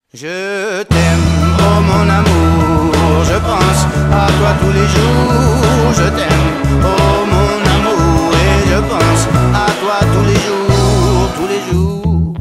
Je t'aime, oh mon amour, je pense à toi tous les jours. Je t'aime, oh mon amour, et je pense à toi tous les jours, tous les jours.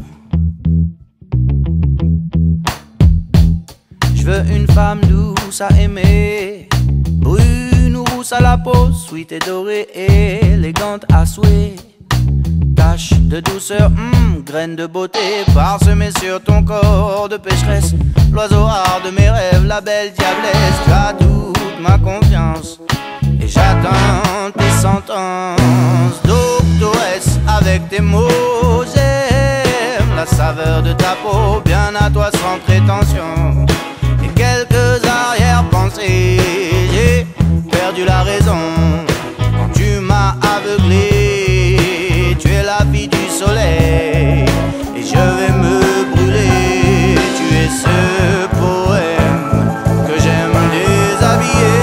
Je veux une femme douce à aimer, brune ou rousse à la peau, sweet et dorée, élégante à souhait. Tache de douceur, graine de beauté, parsemée sur ton corps de pécheresse. L'oiseau rare de mes rêves, la belle diablesse. Tu as toute ma confiance et j'attends tes sentences. Doctoresse, avec tes mots, j'aime la saveur de ta peau. Bien à toi sans prétention et quelques arrière-pensées. J'ai perdu la raison quand tu m'as aveuglé. Tu es la vie du soleil et je vais me brûler. Tu es ce poème que j'aime déshabiller.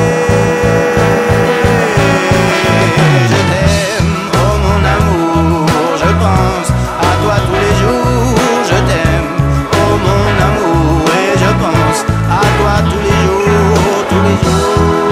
Je t'aime, oh mon amour, je pense à toi tous les jours. Je t'aime, oh mon amour, et je pense à toi tous les jours, tous les jours.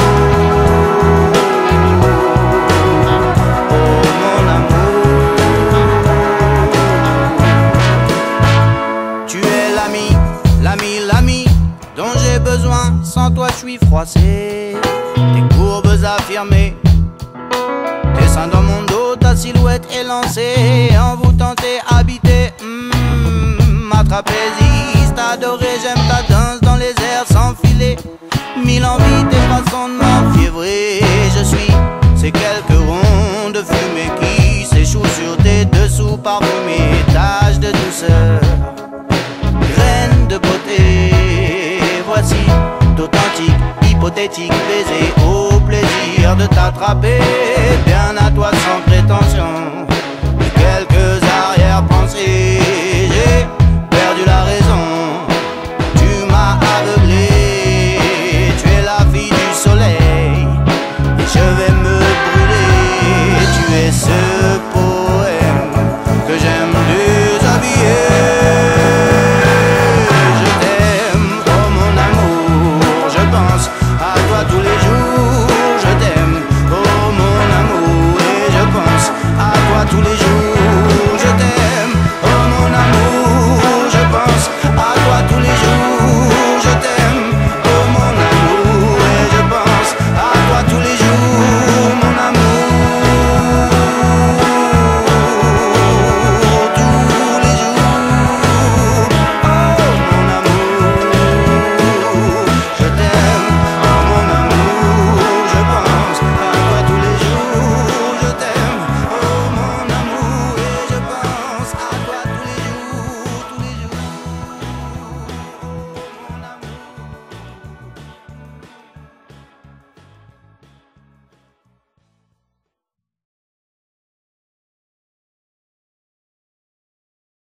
L'ami dont j'ai besoin, sans toi je suis froissé. Tes courbes affirmées, tes seins dans mon dos, ta silhouette élancée, envoûtante et habitée. Ma trapéziste adorée, j'aime ta danse dans les airs sans filet. Mille envies, tes façons de m'enfiévrer. Je suis ces quelques ronds de fumée qui s'échouent sur tes dessous parfumés. Taches de douceur, graines de beauté, voici d'authentiques, hypothétiques baisers au plaisir de t'attraper. Bien à toi sans prétention